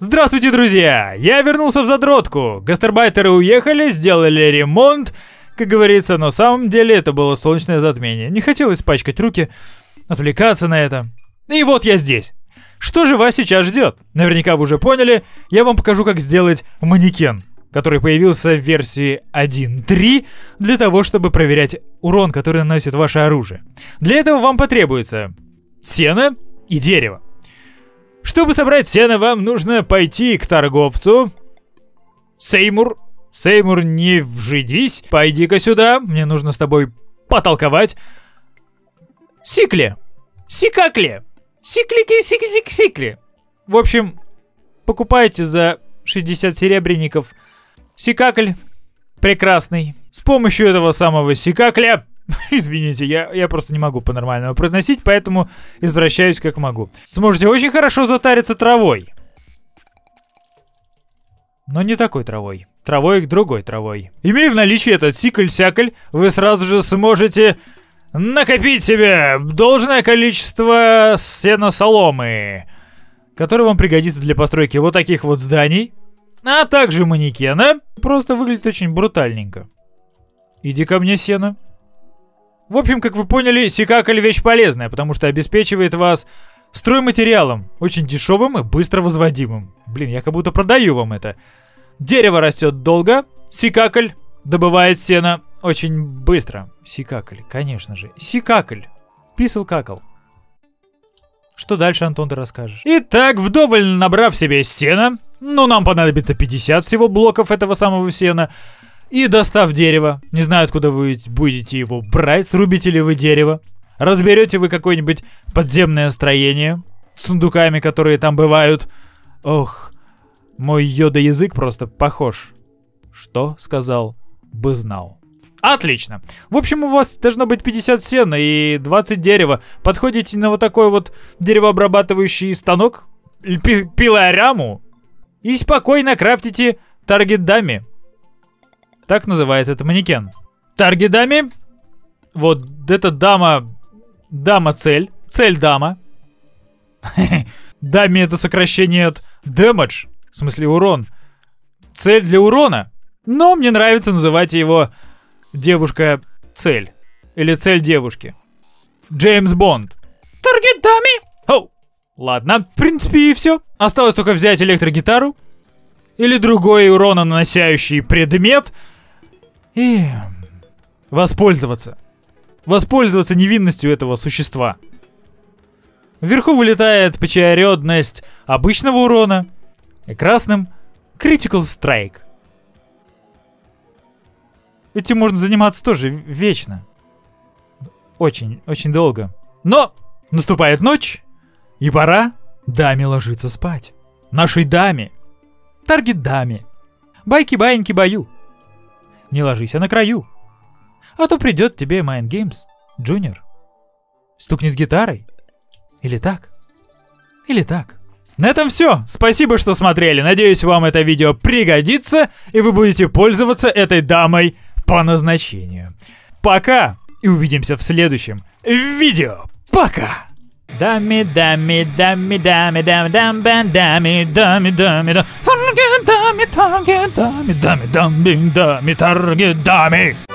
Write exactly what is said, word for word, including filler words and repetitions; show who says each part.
Speaker 1: Здравствуйте, друзья! Я вернулся в задротку. Гастарбайтеры уехали, сделали ремонт, как говорится, но на самом деле это было солнечное затмение. Не хотелось пачкать руки, отвлекаться на это. И вот я здесь. Что же вас сейчас ждет? Наверняка вы уже поняли, я вам покажу, как сделать манекен, который появился в версии один точка три, для того, чтобы проверять урон, который наносит ваше оружие. Для этого вам потребуется сено и дерево. Чтобы собрать сено, вам нужно пойти к торговцу. Сеймур, Сеймур, не вжидись, пойди-ка сюда, мне нужно с тобой потолковать. Сикле, Сикакле, Сиклики-сикли-сикли. В общем, покупайте за шестьдесят серебряников Сикакль прекрасный. С помощью этого самого Сикакля, извините, я, я просто не могу по-нормальному произносить, поэтому извращаюсь как могу. Сможете очень хорошо затариться травой. Но не такой травой. Травой другой травой. Имея в наличии этот сикль-сякль, вы сразу же сможете накопить себе должное количество сена-соломы, который вам пригодится для постройки вот таких вот зданий, а также манекена. Просто выглядит очень брутальненько. Иди ко мне, сено. В общем, как вы поняли, Сикакль вещь полезная, потому что обеспечивает вас стройматериалом, очень дешевым и быстро возводимым. Блин, я как будто продаю вам это. Дерево растет долго, Сикакль добывает сено очень быстро. Сикакль, конечно же. Сикакль. Писал-какал. Что дальше, Антон, ты расскажешь? Итак, вдоволь набрав себе сена, ну, нам понадобится пятьдесят всего блоков этого самого сена, и достав дерево, не знаю, откуда вы будете его брать, срубите ли вы дерево, разберете вы какое-нибудь подземное строение с сундуками, которые там бывают. Ох, мой йода-язык просто похож. Что сказал, бы знал. Отлично. В общем, у вас должно быть пятьдесят сена и двадцать дерева. Подходите на вот такой вот деревообрабатывающий станок, пи пилораму, и спокойно крафтите таргет-дами. Так называется это манекен. Таргет-дами. Вот эта дама... Дама-цель. Цель-дама. Дами это сокращение от damage. В смысле урон. Цель для урона. Но мне нравится называть его девушка-цель. Или цель девушки. Джеймс Бонд. Таргет-дами. Оу. Ладно, в принципе и все. Осталось только взять электрогитару. Или другой урононаносящий предмет. И воспользоваться. Воспользоваться невинностью этого существа. Вверху вылетает поочередность обычного урона. И красным Critical Strike. Этим можно заниматься тоже вечно. Очень, очень долго. Но наступает ночь. И пора даме ложиться спать. Нашей даме. Таргет-даме. Байки-баиньки-баю. Не ложись, а на краю. А то придет тебе Mind Games Junior. Стукнет гитарой. Или так. Или так. На этом все. Спасибо, что смотрели. Надеюсь, вам это видео пригодится, и вы будете пользоваться этой дамой по назначению. Пока. И увидимся в следующем видео. Пока. Дами, дами, дами, дами, дами, дами, дами, дами, дами, дами, дами, дами, дами, дами, дами, дами, дами, дами.